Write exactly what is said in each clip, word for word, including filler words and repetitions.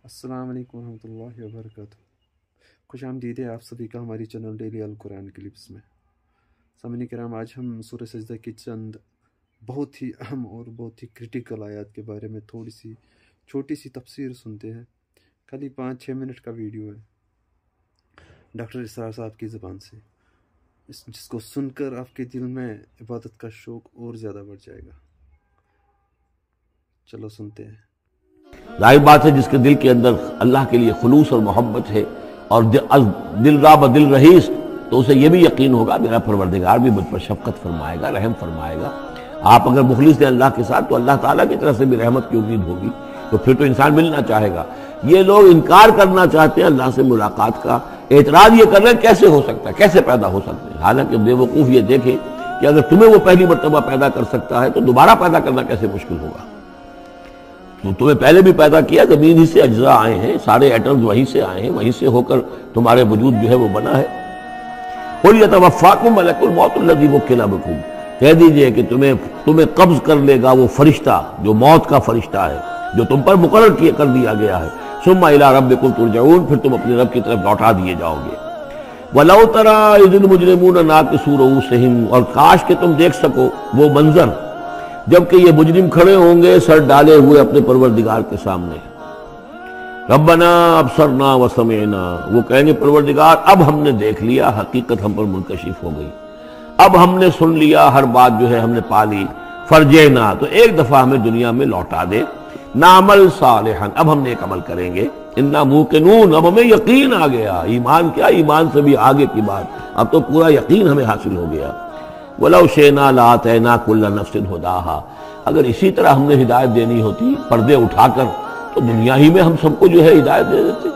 अस्सलाम वालेकुम रहमतुल्लाहि व बरकातुहू। खुश आमदीद है आप सभी का हमारी channel daily Al Quran clips में। सामने किराम, आज हम सूरह सजदा की चंद बहुत ही अहम और बहुत ही क्रिटिकल आयत के बारे में थोड़ी सी छोटी सी तफसीर सुनते हैं। खाली पाँच छः मिनट का वीडियो है डॉक्टर इसरार साहब की ज़बान से, इस जिसको सुनकर आपके दिल में इबादत का शौक़ और ज़्यादा बढ़ जाएगा। चलो सुनते हैं। जाहिर बात है, जिसके दिल के अंदर अल्लाह के लिए खुलूस और मोहब्बत है और दिल रा ब दिल रहीस, तो उसे ये भी यकीन होगा मेरा परवरदिगार भी मुझ पर शफकत फरमाएगा, रहम फरमाएगा। आप अगर मुखलिस हैं अल्लाह के साथ तो अल्लाह ताला की तरफ से भी रहमत की उम्मीद होगी, तो फिर तो इंसान मिलना चाहेगा। ये लोग इनकार करना चाहते हैं अल्लाह से मुलाकात का, एतराज ये कर रहे हैं कैसे हो सकता है, कैसे पैदा हो सकते हैं। हालांकि बेवकूफ़ ये देखें कि अगर तुम्हें वो पहली मर्तबा पैदा कर सकता है तो दोबारा पैदा करना कैसे मुश्किल होगा। तो तुम्हें पहले भी पैदा किया, जमीन ही से अज्जा आए हैं, सारे एटम्स वहीं से आए हैं, वहीं से होकर तुम्हारे वजूद जो है वो बना है। कुल यतवफ़्फ़ाकुम मलकुल मौत अल्लज़ी वुक्किला बिकुम, कह दीजिए कि तुम्हें तुम्हें कब्ज कर लेगा वो फरिश्ता जो मौत का फरिश्ता है, जो तुम पर मुकर्रर किया कर दिया गया है। सुम्मा इला रब्बिकुम तुरजऊन, फिर तुम अपने रब की तरफ लौटा दिए जाओगे। वलौ तरा इज़िल मुजरिमून नाकिसू रूसिहिम, और काश के तुम देख सको वो मंजर जबकि ये मुजरिम खड़े होंगे सर डाले हुए अपने परवरदिगार के सामने। रब्बना अबसरना व समेना, वो कहेंगे परवरदिगार अब हमने देख लिया, हकीकत हम पर मुनकशिफ हो गई, अब हमने सुन लिया, हर बात जो है हमने पा ली। फरजेना, तो एक दफा हमें दुनिया में लौटा दे। नामल सालिहन, अब हम नेक अमल करेंगे। इन्ना मूकिनून, अब हमें यकीन आ गया। ईमान क्या, ईमान से भी आगे की बात, अब तो पूरा यकीन हमें हासिल हो गया। वलौ शेना लातैना कुल्ला नफ्सिन हुदाहा, अगर इसी तरह हमने हिदायत देनी होती पर्दे उठाकर तो दुनिया ही में हम सबको जो है हिदायत दे देते।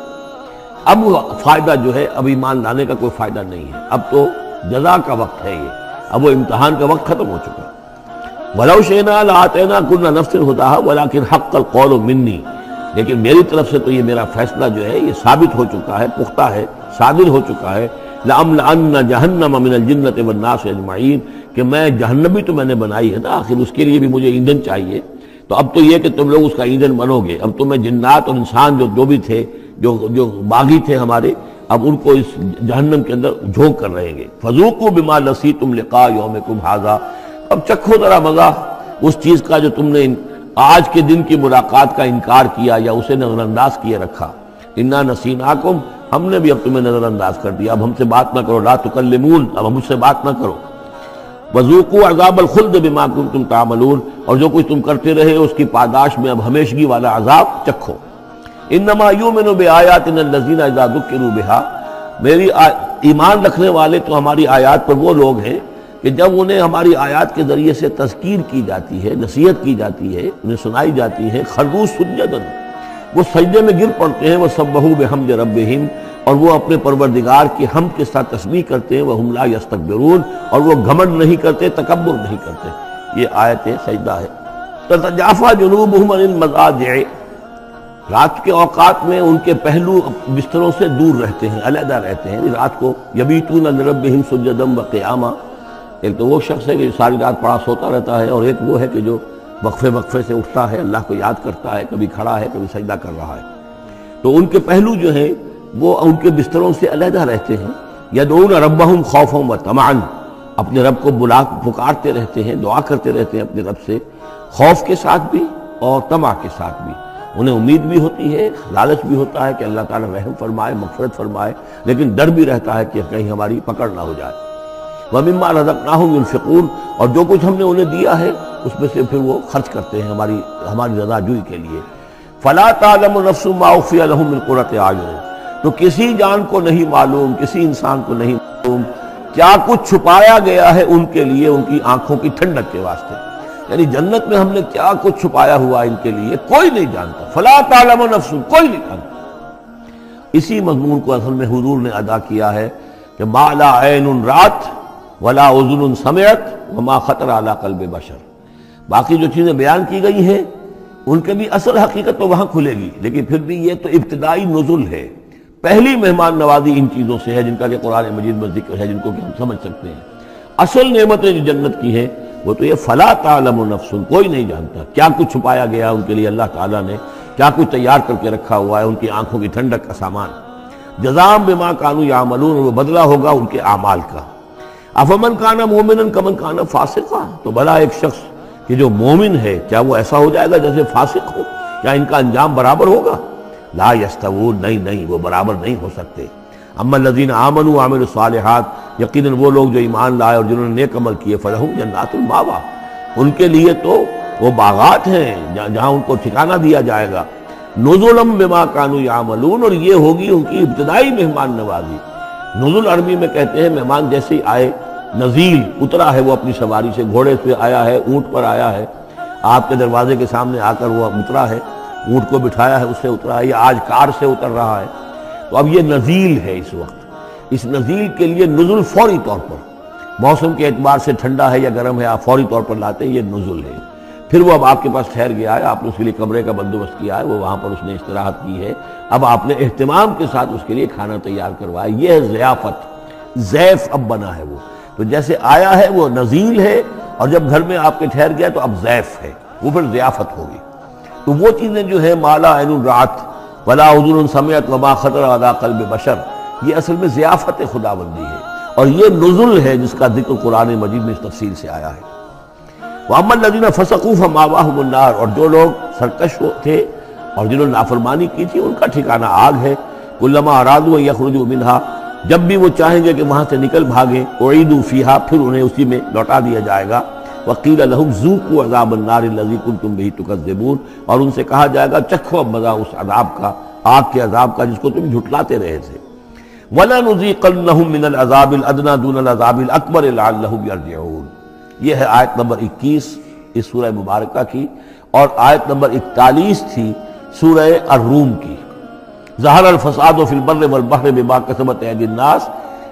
अब फायदा जो है, अब ईमान लाने का कोई फायदा नहीं है, अब तो जजा का वक्त है ये, अब वो इम्तिहान का वक्त खत्म हो चुका। वलौ शेना लातैना कुल्ला नफ्सिन हुदाहा वलाकिन हक्कल कौलु मिन्नी, लेकिन मेरी तरफ से तो ये मेरा फैसला जो है ये साबित हो चुका है, पुख्ता है, सादिर हो चुका है। लअम्लअन्न जहन्नम मिनल जिन्नति वन्नास अजमईन, कि मैं जहन्नम भी तो मैंने बनाई है ना, आखिर उसके लिए भी मुझे ईंधन चाहिए। तो अब तो ये कि तुम लोग उसका ईंधन बनोगे। अब तो मैं जिन्नात और इंसान जो जो भी थे, जो जो बागी थे हमारे, अब उनको इस जहन्नम के अंदर झोंक कर रहेंगे। फज़ूक़ू बिमा नसीतुम लिक़ा यौमिकुम हाज़ा, अब चखो जरा मजा उस चीज का जो तुमने आज के दिन की मुलाकात का इनकार किया या उसे नजरअंदाज किए रखा। इन्ना नसीनाकुम, हमने भी अब तुम्हें नजरअंदाज कर दिया, अब हमसे बात ना करो। ला तुकल्लिमून, अब मुझसे बात ना करो। वज़ूक़ू अज़ाबल खुल्द बिमा कुंतुम तामलून, और जो कुछ तुम करते रहे उसकी पादाश में अब हमेशगी वाला अजाब चखो। इन्नमा युमिनु बिआयातिना अल्लज़ीना इज़ा ज़ुक्किरू बिहा, मेरी ईमान रखने वाले तो हमारी आयात पर वो लोग हैं कि जब उन्हें हमारी आयात के जरिए से तज़कीर की जाती है, नसीहत की जाती है, उन्हें सुनाई जाती है, खर्रू सुज्जदन, वो सजदे में गिर पड़ते हैं। वह सब्बहू बिहम्द रब्बिहिम, और वो अपने परवरदिगार की हम के साथ तस्बीह करते हैं। वह हुम ला यस्तकबिरून, और वो घमंड नहीं करते, तकब्बुर नहीं करते। ये आयत सजदा है। ततजाफा जुनूबुहुम अनिल मज़ाजिअ, रात के औकात में उनके पहलू बिस्तरों से दूर रहते हैं, अलहदा रहते हैं। रात को यबीतून लिरब्बिहिम सुज्जदन व क़ियामा, एक तो वो शख्स है कि सारी रात पड़ा सोता रहता है, और एक वो है कि जो वक्फे वक्फे से उठता है, अल्लाह को याद करता है, कभी खड़ा है, कभी सजदा कर रहा है। तो उनके पहलू जो है वो उनके बिस्तरों से अलहदा रहते हैं। यदऊन रब्बहुम खौफन व तमअन, अपने रब को बुला पुकारते रहते हैं, दुआ करते रहते हैं अपने रब से, खौफ के साथ भी और तमा के साथ भी। उन्हें उम्मीद भी होती है, लालच भी होता है कि अल्लाह ताला रहम फरमाए, मग़फ़िरत फरमाए, लेकिन डर भी रहता है कि कहीं हमारी पकड़ ना हो जाए। व मिम्मा रज़क़नाहुम युनफ़िक़ून, और जो कुछ हमने उन्हें दिया है उसमें से फिर वो खर्च करते हैं हमारी हमारी रज़ाजुई के लिए। फ़ला तालमु नफ़्सुम मा उख़फ़िय लहुम मिन क़ुर्रति आयुन, तो किसी जान को नहीं मालूम, किसी इंसान को नहीं मालूम क्या कुछ छुपाया गया है उनके लिए, उनकी आंखों की ठंडक के वास्ते। यानी जन्नत में हमने क्या कुछ छुपाया हुआ इनके लिए कोई नहीं जानता। फ़ला तालमु नफ़्सुम, कोई नहीं जानता। इसी मज़मून को असल में हुज़ूर ने अदा किया है कि मा ला ऐनुन रात वला उज़ुनुन समिअत वमा ख़तर अला क़ल्बि बशर। बाकी जो चीज़ें बयान की गई हैं उनके भी असल हकीकत तो वहाँ खुलेगी, लेकिन फिर भी ये तो इब्तिदाई नुज़ुल है, पहली मेहमान नवाजी इन चीज़ों से है जिनका कि कुरान मजीद में जिक्र है, जिनको कि हम समझ सकते हैं। असल नेमतें जो जन्नत की हैं وہ تو یہ فلا تعلم نفس، کوئی نہیں جانتا کیا کچھ چھپایا گیا ان کے لیے اللہ تعالیٰ نے، کیا کچھ تیار کر کے رکھا ہوا ہے ان کی آنکھوں کی ٹھنڈک کا سامان۔ جزاء بما کانوا یعملون، وہ بدلہ ہوگا ان کے اعمال کا۔ افمن کان مومنا کمن کان فاسقا، تو بھلا ایک شخص کہ جو مومن ہے کیا وہ ایسا ہو جائے گا جیسے فاسق ہو؟ کیا ان کا انجام برابر ہوگا؟ لا یستوون، نہیں نہیں وہ برابر نہیں ہو سکتے۔ اما الذین آمنوا وعملوا الصالحات، یقیناً وہ لوگ جو ایمان لائے اور جنہوں نے نیک عمل کیے، فلہم جنات المأویٰ، ان کے لیے تو وہ باغات ہیں جہاں ان کو ٹھکانہ دیا جائے گا۔ نزلا بما کانوا یعملون، اور یہ ہوگی ان کی ابتدائی مہمان نوازی۔ نزل عربی میں کہتے ہیں مہمان جیسے ہی آئے، نزیل اترا ہے وہ اپنی سواری سے، گھوڑے پہ آیا ہے، اونٹ پر آیا ہے، آپ کے دروازے کے سامنے آ کر وہ اترا ہے، اونٹ کو بٹھایا ہے، اس سے اترا ہے، یا آج کار سے اتر رہا ہے، تو اب یہ نزیل ہے اس وقت۔ اس نزیل کے لیے نزل فوری طور پر، موسم کے اعتبار سے ٹھنڈا ہے یا گرم ہے، آپ فوری طور پر لاتے ہیں، یہ نزل ہے۔ پھر وہ اب آپ کے پاس ٹھہر گیا ہے، آپ نے اس کے لیے کمرے کا بندوبست کیا ہے، وہ وہاں پر اس نے استراحت کی ہے، اب آپ نے اہتمام کے ساتھ اس کے لیے کھانا تیار کروایا، یہ ہے ضیافت، ضیف اب بنا ہے وہ۔ تو جیسے آیا ہے وہ نزیل ہے، اور جب گھر میں آپ کے ٹھہر گیا تو اب ضیف ہے، وہ پھر ضیافت ہوگی۔ تو وہ چیزیں جو ہیں مالا عین رات ولا اذن سمعت وما خطر علی قلب بشر، یہ اصل میں ضیافت خداوندی ہے، اور یہ نزل ہے جس کا ذکر قرآن مجید میں اس تفصیل سے آیا ہے۔ وَأَمَّا الَّذِينَ فَسَقُوا فَمَأْوَاهُمُ النَّارُ، اور جو لوگ سرکش تھے اور جنہوں نے نافرمانی کی تھی ان کا ٹھکانہ آگ ہے۔ كُلَّمَا أَرَادُوا أَن يَخْرُجُوا مِنْهَا، جب بھی وہ چاہیں گے کہ وہاں سے نکل بھاگیں، أُعِيدُوا فِيهَا، پھر انہیں اسی میں لوٹا دیا جائے گا۔ وَقِيلَ لَهُمْ ذُوقُوا عَذَابَ النَّارِ الَّذِي كُنتُمْ بِهِ تُكَذِّبُونَ، اور ان سے کہا جائے گا چکھو اب مزہ اس عذاب کا، آگ کے عذاب کا جس کو تم جھٹلاتے رہے تھے۔ وَلَنُذِيقَنَّهُم مِّنَ الْعَذَابِ الْأَدْنَىٰ دُونَ الْعَذَابِ الْأَكْبَرِ لَعَلَّهُمْ يَرْجِعُونَ، یہ ہے آیت نمبر اکیس اس سورہ مبارکہ کی، اور آیت نمبر اکتالیس تھی سورہ الروم کی۔ ظہر الفساد فی البر والبحر بما کسبت ایدی الناس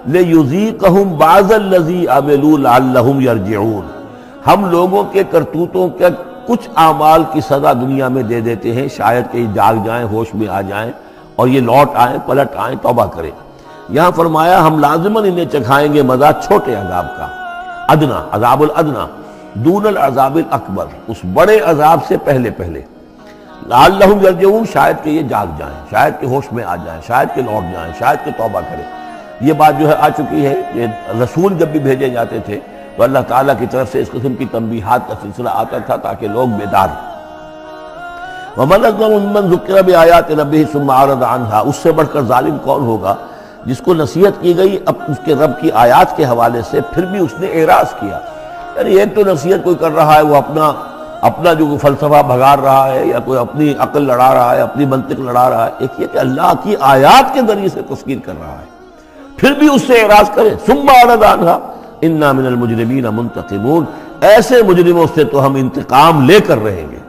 لیذیقہم بعض الذی عملوا لعلہم یرجعون، ہم لوگوں کے کرتوتوں کے کچھ اعمال کی سزا دنیا میں دے دیتے ہیں، شاید کہ جاگ جائیں، ہوش میں آ جائیں اور یہ لوٹ آئیں، پلٹ آئیں، توبہ کریں۔ یہاں فرمایا ہم لازماً انہیں چکھائیں گے مزہ چھوٹے عذاب کا، ادنا، عذاب الادنا، دون العذاب الاکبر، اس بڑے عذاب سے پہلے پہلے، لعلہم یرجعون، شاید کہ یہ جاگ جائیں، شاید کہ ہوش میں آ جائیں، شاید کہ لوٹ جائیں، شاید کہ توبہ کریں۔ یہ بات جو ہے آ چکی ہے کہ رسول جب بھی بھیجے جاتے تھے تو اللہ تعالیٰ کی طرف سے اس قسم کی تنبیہات کا سلسلہ آتا تھا تاکہ لوگ بیدار ہوں۔ وَمَنْ أَظْلَمُ مِمَّنْ ذُكِّرَ بِآيَاتِ رَبِّهِ ثُمَّ أَعْرَضَ عَنْهَا، اس سے بڑھ کر ظالم کون ہوگا جس کو نصیحت کی گئی اب اس کے رب کی آیات کے حوالے سے پھر بھی اس نے اعراض کیا۔ یعنی ایک تو نصیحت کوئی کر رہا ہے وہ اپنا اپنا جو فلسفہ بھگار رہا ہے یا کوئی اپنی عقل لڑا رہا ہے، اپنی منطق لڑا رہا ہے، ایک یہ کہ اللہ کی آیات کے ذریعے سے تذکیر کر رہا ہے، پھر بھی اس سے اعراض کرے۔ ثم اعرض عنها انا من المجرمین منتقمون، ایسے مجرموں سے تو ہم انتقام لے کر رہیں گے۔